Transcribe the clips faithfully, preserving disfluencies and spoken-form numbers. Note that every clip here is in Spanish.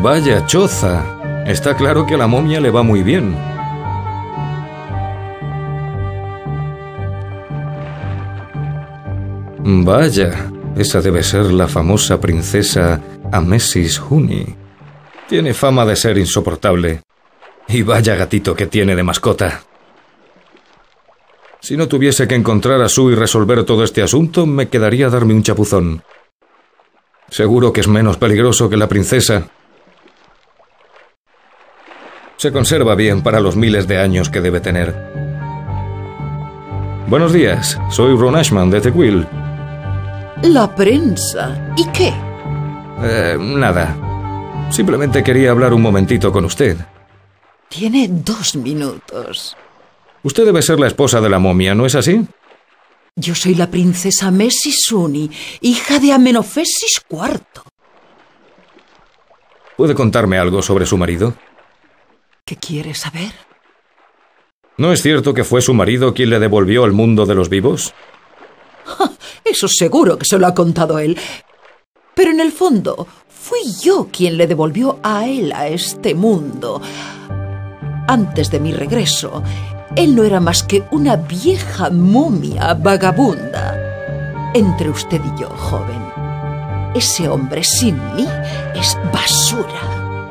Vaya choza. Está claro que a la momia le va muy bien. Vaya, esa debe ser la famosa princesa Amesis Huni. Tiene fama de ser insoportable. Y vaya gatito que tiene de mascota. Si no tuviese que encontrar a Sue y resolver todo este asunto, me quedaría a darme un chapuzón. Seguro que es menos peligroso que la princesa. Se conserva bien para los miles de años que debe tener. Buenos días, soy Ron Ashman de The Quill. La prensa. ¿Y qué? Eh, nada. Simplemente quería hablar un momentito con usted. Tiene dos minutos. Usted debe ser la esposa de la momia, ¿no es así? Yo soy la princesa Mesisuni, hija de Amenofesis cuarto. ¿Puede contarme algo sobre su marido? ¿Qué quiere saber? ¿No es cierto que fue su marido quien le devolvió al mundo de los vivos? Eso seguro que se lo ha contado él. Pero en el fondo, fui yo quien le devolvió a él a este mundo. Antes de mi regreso, él no era más que una vieja momia vagabunda. Entre usted y yo, joven, ese hombre sin mí es basura.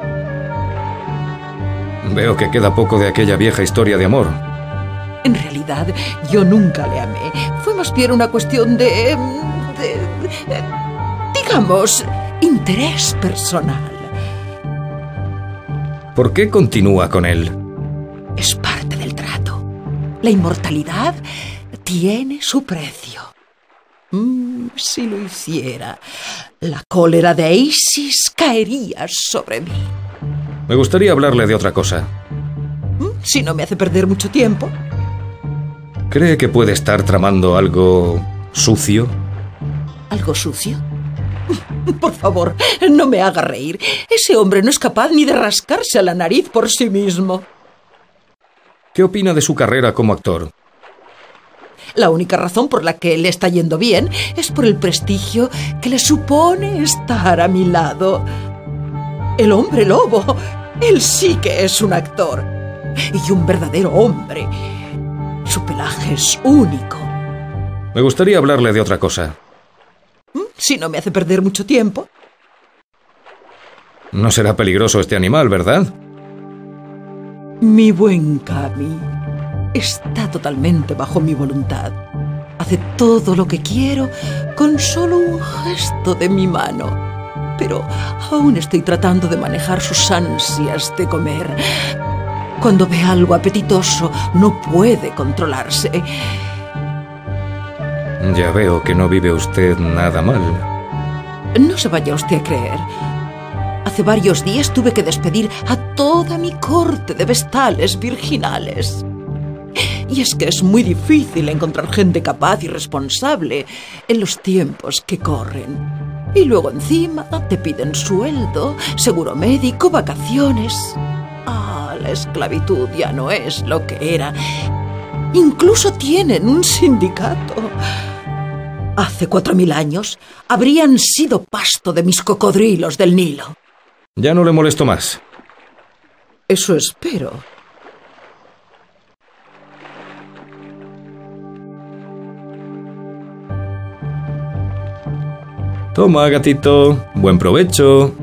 Veo que queda poco de aquella vieja historia de amor. En realidad, yo nunca le amé. Fue más bien una cuestión de... de, de digamos, interés personal. ¿Por qué continúa con él? Es parte del trato. La inmortalidad tiene su precio. Mm, si lo hiciera, la cólera de Isis caería sobre mí. Me gustaría hablarle de otra cosa. Mm, si no me hace perder mucho tiempo. ¿Cree que puede estar tramando algo sucio? ¿Algo sucio? Por favor, no me haga reír. Ese hombre no es capaz ni de rascarse a la nariz por sí mismo. ¿Qué opina de su carrera como actor? La única razón por la que le está yendo bien es por el prestigio que le supone estar a mi lado. El hombre lobo, él sí que es un actor. Y un verdadero hombre. Su pelaje es único. Me gustaría hablarle de otra cosa. Si no me hace perder mucho tiempo. No será peligroso este animal, ¿verdad? Mi buen Cami está totalmente bajo mi voluntad. Hace todo lo que quiero con solo un gesto de mi mano. Pero aún estoy tratando de manejar sus ansias de comer. Cuando ve algo apetitoso, no puede controlarse. Ya veo que no vive usted nada mal. No se vaya usted a creer. Hace varios días tuve que despedir a toda mi corte de vestales virginales. Y es que es muy difícil encontrar gente capaz y responsable en los tiempos que corren. Y luego encima te piden sueldo, seguro médico, vacaciones. Ah, la esclavitud ya no es lo que era. Incluso tienen un sindicato. Hace cuatro mil años habrían sido pasto de mis cocodrilos del Nilo. Ya no le molesto más. Eso espero. Toma, gatito. Buen provecho.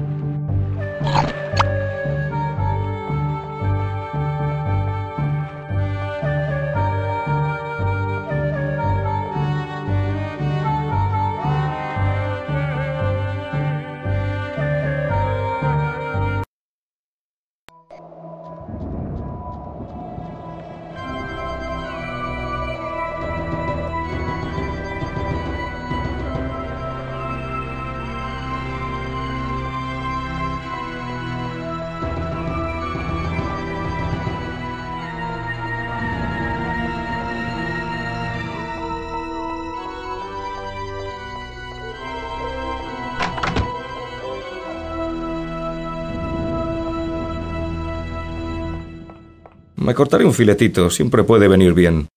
Me cortaré un filetito, siempre puede venir bien.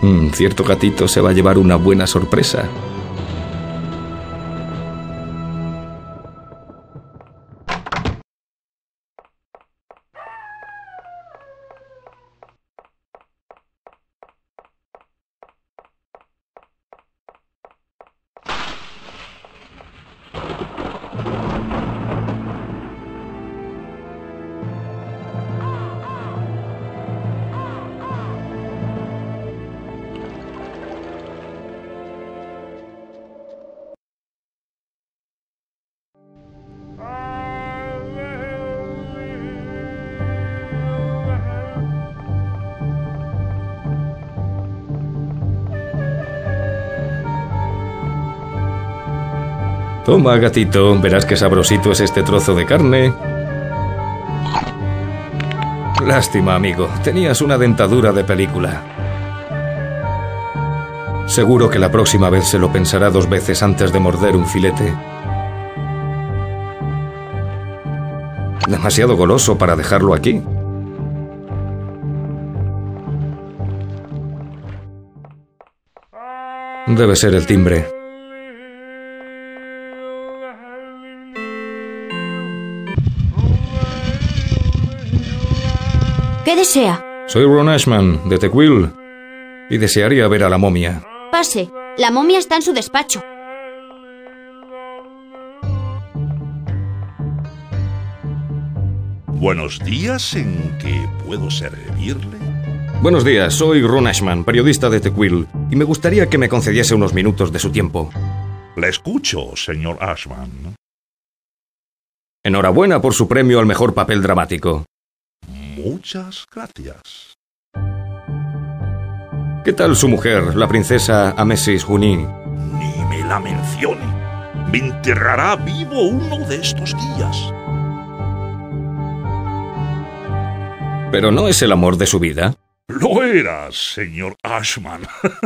Mm, cierto gatito se va a llevar una buena sorpresa. Toma, gatito, verás qué sabrosito es este trozo de carne. Lástima, amigo, tenías una dentadura de película. Seguro que la próxima vez se lo pensará dos veces antes de morder un filete. Demasiado goloso para dejarlo aquí. Debe ser el timbre. ¿Qué desea? Soy Ron Ashman, de The Quill, y desearía ver a la momia. Pase, la momia está en su despacho. Buenos días, ¿en qué puedo servirle? Buenos días, soy Ron Ashman, periodista de The Quill, y me gustaría que me concediese unos minutos de su tiempo. Le escucho, señor Ashman. Enhorabuena por su premio al mejor papel dramático. Muchas gracias. ¿Qué tal su mujer, la princesa Amesis Huni? Ni me la mencione. Me enterrará vivo uno de estos días. ¿Pero no es el amor de su vida? Lo era, señor Ashman.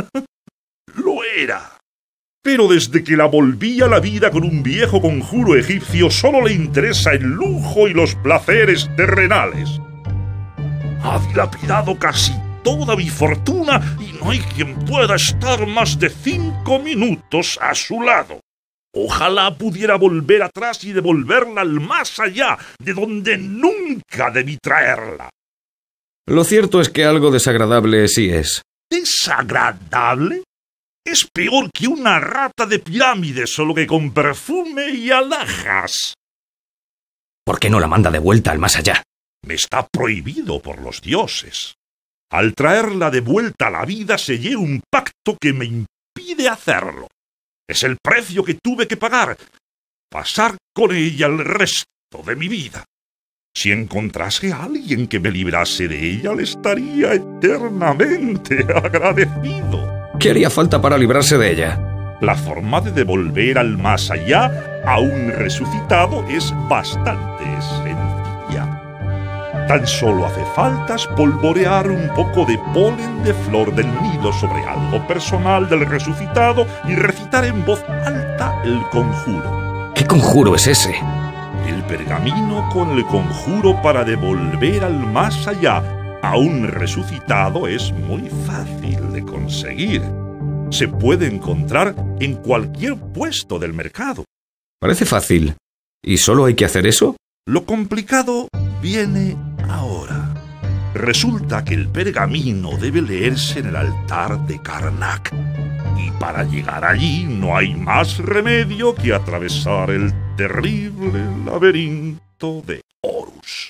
Lo era. Pero desde que la volví a la vida con un viejo conjuro egipcio, solo le interesa el lujo y los placeres terrenales. Ha dilapidado casi toda mi fortuna y no hay quien pueda estar más de cinco minutos a su lado. Ojalá pudiera volver atrás y devolverla al más allá, de donde nunca debí traerla. Lo cierto es que algo desagradable sí es. ¿Desagradable? Es peor que una rata de pirámide, solo que con perfume y alhajas. ¿Por qué no la manda de vuelta al más allá? Me está prohibido por los dioses. Al traerla de vuelta a la vida sellé un pacto que me impide hacerlo. Es el precio que tuve que pagar. Pasar con ella el resto de mi vida. Si encontrase a alguien que me librase de ella, le estaría eternamente agradecido. ¿Qué haría falta para librarse de ella? La forma de devolver al más allá a un resucitado es bastante sencilla. Tan solo hace falta espolvorear un poco de polen de flor del nido sobre algo personal del resucitado y recitar en voz alta el conjuro. ¿Qué conjuro es ese? El pergamino con el conjuro para devolver al más allá a un resucitado es muy fácil de conseguir. Se puede encontrar en cualquier puesto del mercado. Parece fácil. ¿Y solo hay que hacer eso? Lo complicado viene ahora. Resulta que el pergamino debe leerse en el altar de Karnak. Y para llegar allí no hay más remedio que atravesar el terrible laberinto de Horus.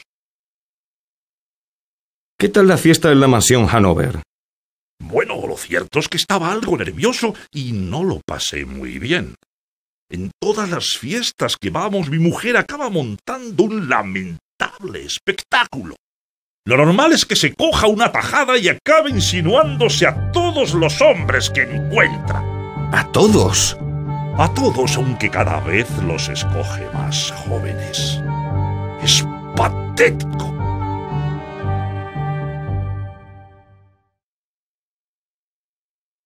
¿Qué tal la fiesta en la mansión Hanover? Bueno, lo cierto es que estaba algo nervioso y no lo pasé muy bien. En todas las fiestas que vamos, mi mujer acaba montando un lamentable espectáculo. Lo normal es que se coja una tajada y acabe insinuándose a todos los hombres que encuentra. ¿A todos? A todos, aunque cada vez los escoge más jóvenes. Es patético.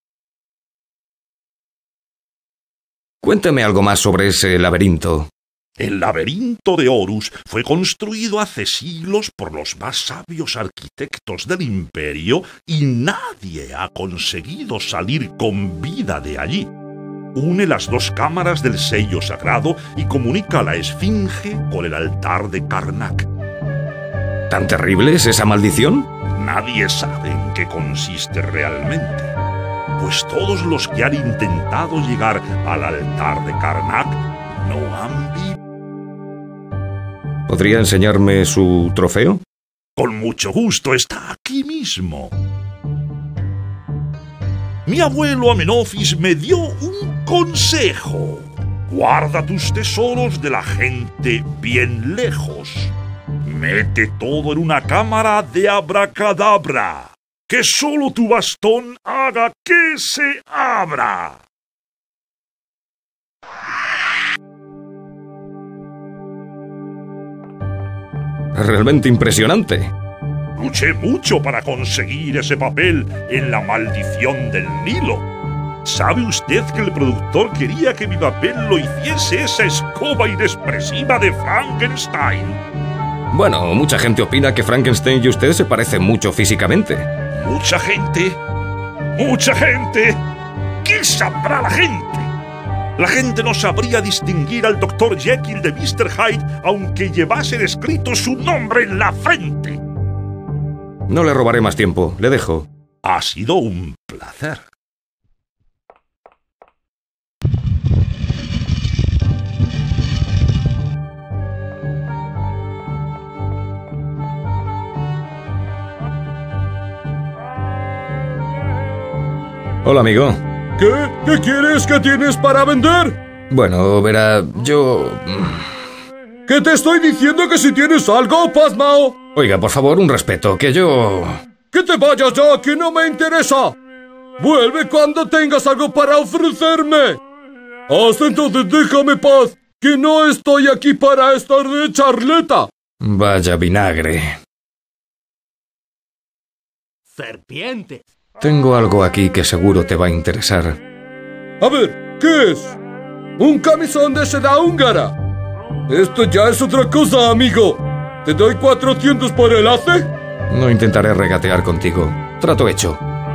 Cuéntame algo más sobre ese laberinto. El laberinto de Horus fue construido hace siglos por los más sabios arquitectos del imperio y nadie ha conseguido salir con vida de allí. Une las dos cámaras del sello sagrado y comunica a la esfinge con el altar de Karnak. ¿Tan terrible es esa maldición? Nadie sabe en qué consiste realmente, pues todos los que han intentado llegar al altar de Karnak no han vivido. ¿Podría enseñarme su trofeo? Con mucho gusto, está aquí mismo. Mi abuelo Amenofis me dio un consejo. Guarda tus tesoros de la gente bien lejos. Mete todo en una cámara de abracadabra. Que solo tu bastón haga que se abra. Realmente impresionante. Luché mucho para conseguir ese papel en La maldición del Nilo. ¿Sabe usted que el productor quería que mi papel lo hiciese esa escoba inexpresiva de Frankenstein? Bueno, mucha gente opina que Frankenstein y usted se parecen mucho físicamente. ¿Mucha gente? ¡Mucha gente! ¿Qué sabrá la gente? La gente no sabría distinguir al doctor Jekyll de mister Hyde aunque llevase escrito su nombre en la frente. No le robaré más tiempo, le dejo. Ha sido un placer. Hola, amigo. ¿Qué? ¿Qué quieres? ¿Qué tienes para vender? Bueno, verá, yo... ¿Qué te estoy diciendo? Que si tienes algo, pasmao. Oiga, por favor, un respeto, que yo... ¡Que te vayas ya, que no me interesa! Vuelve cuando tengas algo para ofrecerme. Hasta entonces déjame paz, que no estoy aquí para estar de charleta. Vaya vinagre. Serpiente. Tengo algo aquí que seguro te va a interesar. A ver, ¿qué es? Un camisón de seda húngara. Esto ya es otra cosa, amigo. ¿Te doy cuatrocientos por el hace? No intentaré regatear contigo. Trato hecho.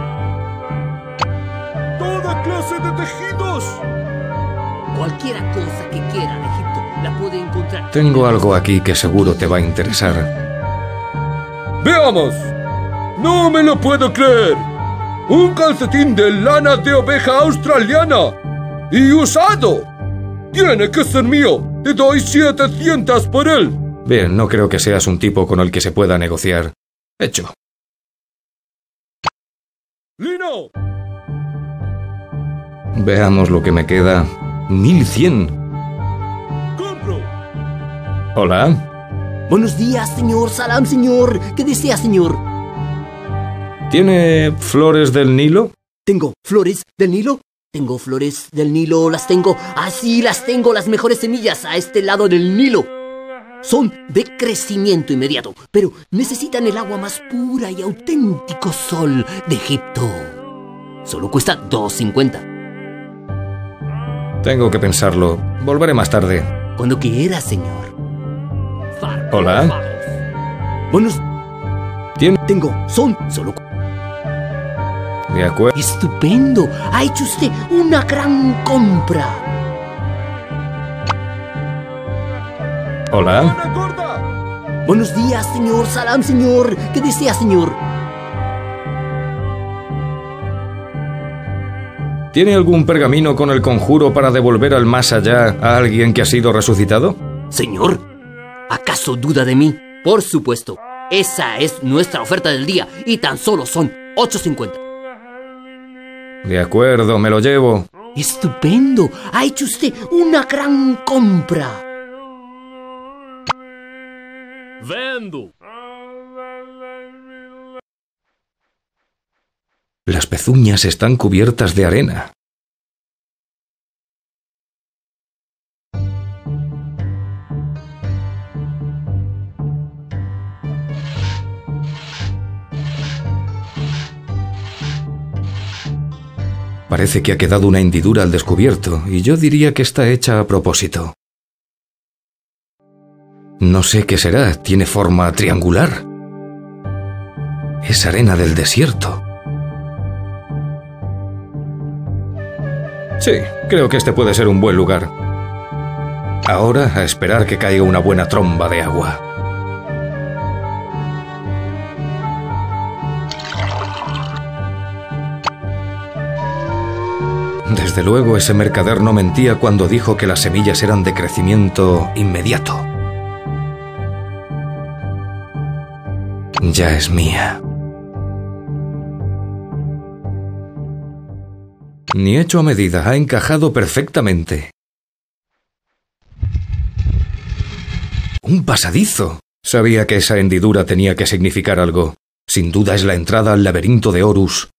Toda clase de tejidos. Cualquier cosa que quiera de Egipto la puede encontrar. Tengo algo aquí que seguro te va a interesar. Veamos. No me lo puedo creer. Un calcetín de lana de oveja australiana. Y usado. Tiene que ser mío. Te doy setecientos por él. Bien, no creo que seas un tipo con el que se pueda negociar. Hecho. ¡Lino! Veamos lo que me queda. Mil cien. ¡Compro! Hola. Buenos días, señor. Salam, señor. ¿Qué desea, señor? ¿Tiene flores del Nilo? Tengo flores del Nilo. Tengo flores del Nilo. Las tengo. Así las tengo. Las mejores semillas a este lado del Nilo. Son de crecimiento inmediato, pero necesitan el agua más pura y auténtico sol de Egipto. Solo cuesta dos cincuenta. Tengo que pensarlo. Volveré más tarde. Cuando quiera, señor. Hola. Buenos. ¿Tiene? Tengo. Son solo. De acuerdo. Estupendo. Ha hecho usted una gran compra. Hola. ¡Ana gorda! Buenos días, señor. Salam, señor. ¿Qué desea, señor? ¿Tiene algún pergamino con el conjuro para devolver al más allá a alguien que ha sido resucitado? Señor, ¿acaso duda de mí? Por supuesto. Esa es nuestra oferta del día y tan solo son ocho cincuenta. De acuerdo, me lo llevo. Estupendo. Ha hecho usted una gran compra. Vendo. Las pezuñas están cubiertas de arena. Parece que ha quedado una hendidura al descubierto, y yo diría que está hecha a propósito. No sé qué será, tiene forma triangular. Es arena del desierto. Sí, creo que este puede ser un buen lugar. Ahora a esperar que caiga una buena tromba de agua. Desde luego ese mercader no mentía cuando dijo que las semillas eran de crecimiento inmediato. Ya es mía. Ni hecho a medida, ha encajado perfectamente. ¡Un pasadizo! Sabía que esa hendidura tenía que significar algo. Sin duda es la entrada al laberinto de Horus.